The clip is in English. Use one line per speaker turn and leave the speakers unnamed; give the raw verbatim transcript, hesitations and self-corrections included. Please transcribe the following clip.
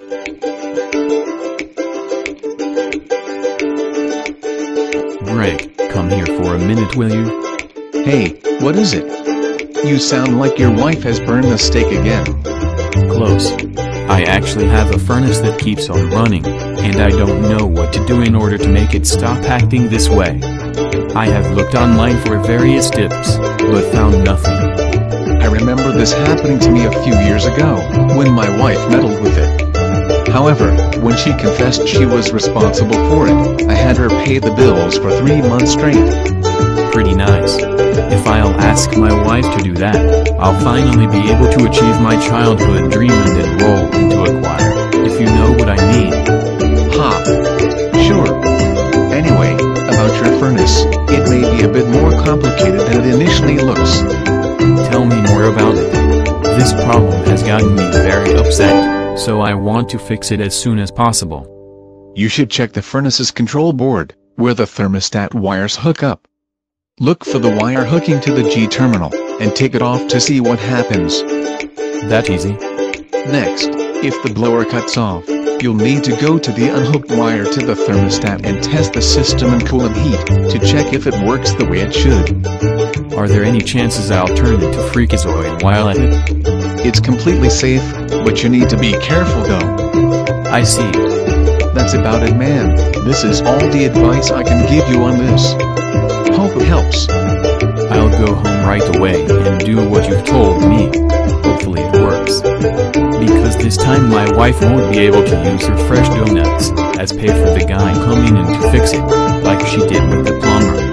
Greg, come here for a minute, will you?
Hey, what is it? You sound like your wife has burned the steak again.
Close. I actually have a furnace that keeps on running, and I don't know what to do in order to make it stop acting this way. I have looked online for various tips, but found nothing.
I remember this happening to me a few years ago, when my wife meddled with it. However, when she confessed she was responsible for it, I had her pay the bills for three months straight.
Pretty nice. If I'll ask my wife to do that, I'll finally be able to achieve my childhood dream and enroll into a choir, if you know what I mean.
Ha! Sure. Anyway, about your furnace, it may be a bit more complicated than it initially looks.
Tell me more about it. This problem has gotten me very upset, so I want to fix it as soon as possible.
You should check the furnace's control board, where the thermostat wires hook up. Look for the wire hooking to the G terminal, and take it off to see what happens.
That easy.
Next, if the blower cuts off, you'll need to go to the unhooked wire to the thermostat and test the system and coolant heat, to check if it works the way it should.
Are there any chances I'll turn into freakazoid while at it?
It's completely safe, but you need to be careful though.
I see.
That's about it, man. This is all the advice I can give you on this. Hope it helps.
I'll go home right away and do what you've told me. Hopefully it works. Because this time my wife won't be able to use her fresh donuts as pay for the guy coming in to fix it, like she did with the plumber.